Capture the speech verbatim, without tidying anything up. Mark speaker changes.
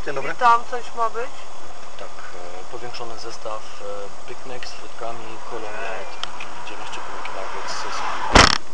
Speaker 1: Dzień dobry.
Speaker 2: Witam, coś ma być?
Speaker 3: Tak, e, powiększony zestaw e, Big Mac z frytkami, Colonel i dziewięć nuggets z sosem.